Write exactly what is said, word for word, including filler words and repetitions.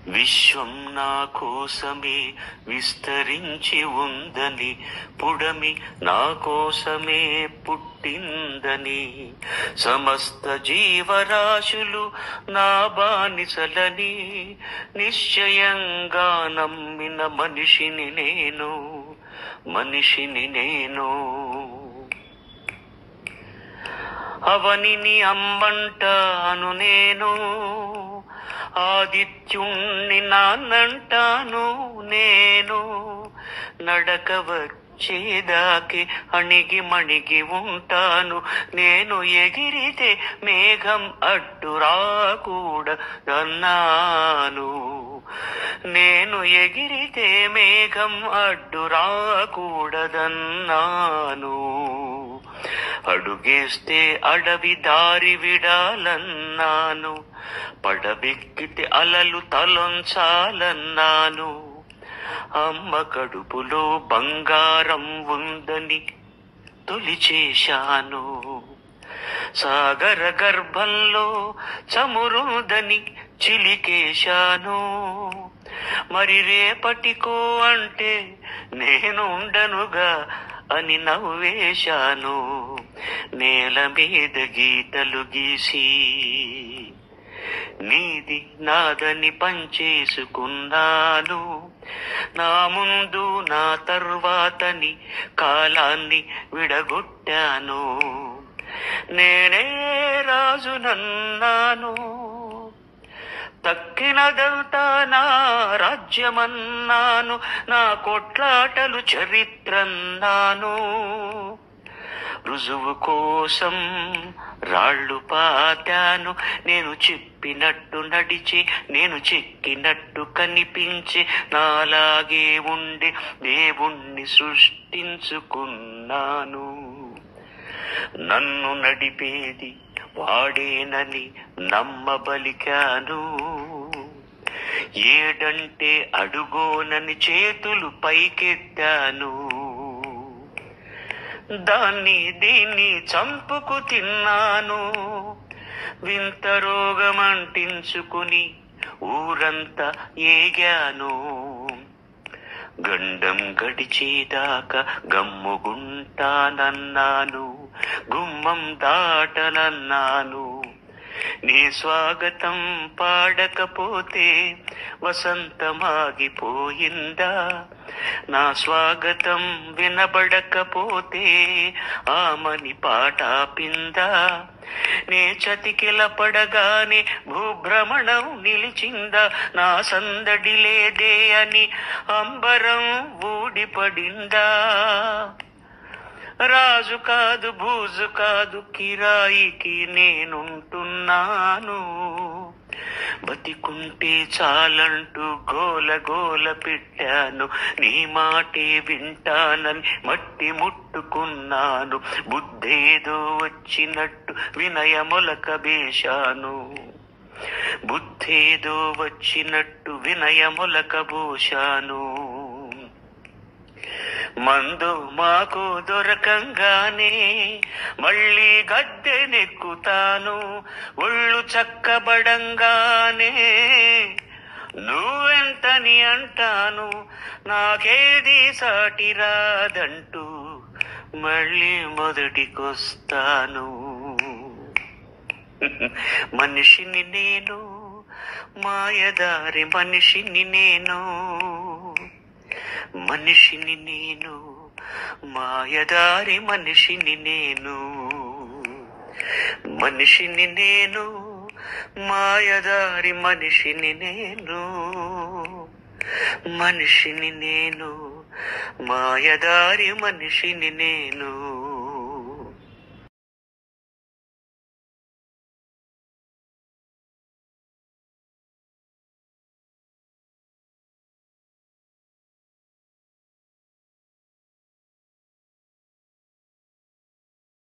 విశ్వం నా కోసమే విస్తరించి ఉందని, పుడమి నా కోసమే పుట్టిందని, సమస్త జీవరాశులు నా బానిసలని నిశ్చయంగా నమ్మిన మనిషిని నేను, మనిషిని నేను. అవనిని అమ్మంటాను నేను, ఆదిత్యుణ్ణి నాన్నంటాను నేను, నడక వచ్చేదాకి అణిగి మణిగి ఉంటాను నేను. ఎగిరితే మేఘం అడ్డు రాకూడదన్నాను, నేను ఎగిరితే మేఘం అడ్డు రాకూడదన్నాను. అడుగేస్తే అడవి దారి విడాలన్నాను, పడబెక్కితే అలలు తలొంచాలన్నాను. అమ్మ కడుపులో బంగారం ఉందని తొలిచేశాను, సాగర గర్భంలో చమురుందని చిలికేశాను. మరి రేపటికో అంటే నేనుండనుగా అని నవ్వేశాను. నేల మీద గీతలు గీసి నీది నాదని పంచేసుకున్నాను. నా ముందు నా తర్వాతని కాలాన్ని విడగొట్టాను. నేనే రాజునన్నాను, తక్కినదంతా నా రాజ్యమన్నాను. నా కొట్లాటలు చరిత్రన్నాను, రుజువు కోసం రాళ్ళు పాతాను. నేను చెప్పినట్టు నడిచి, నేను చెక్కినట్టు కనిపించి, నాలాగే ఉండి దేవుణ్ణి సృష్టించుకున్నాను. నన్ను నడిపేది వాడేనని నమ్మబలికాను. ఏడంటే అడుగోనని చేతులు పైకెత్తాను. దాన్ని దీన్ని చంపుకు తిన్నాను. వింత రోగమంటించుకుని ఊరంతా ఏగాను. గండం గడిచేదాకా గమ్ముగుంటానన్నాను, గుమ్మం దాటనన్నాను. నీ స్వాగతం పాడకపోతే వసంతమాగిపోయిందా? నా స్వాగతం వినబడకపోతే ఆమని పాటాపిందా? నే చతికిల పడగానే భూభ్రమణం నిలిచిందా? నా సందడి లేదే అని అంబరం ఊడిపడిందా? రాజు కాదు భూజు కాదు కిరాయికి నేనుంటున్నాను. బతికుంటే చాలంటూ గోల గోల పెట్టాను. నీ మాటే వింటానని మట్టి ముట్టుకున్నాను. బుద్ధేదో వచ్చినట్టు వినయమొలక బేశాను. బుద్ధేదో వచ్చినట్టు వినయమొలక బోశాను. మందు మాకు దొరకంగానే మళ్ళీ గద్దెనెక్కుతాను. ఒళ్ళు చక్కబడంగానే నువ్వెంతని అంటాను. నాకేది సాటి రాదంటూ మళ్ళీ మొదటికొస్తాను. మనిషిని నేను, మాయదారి మనిషిని నేను, మనిషిని నేను, మాయదారి మనిషిని నేను, మనిషిని నేను, మాయదారి మనిషిని నేను, మనిషిని నేను, మాయదారి మనిషిని నేను.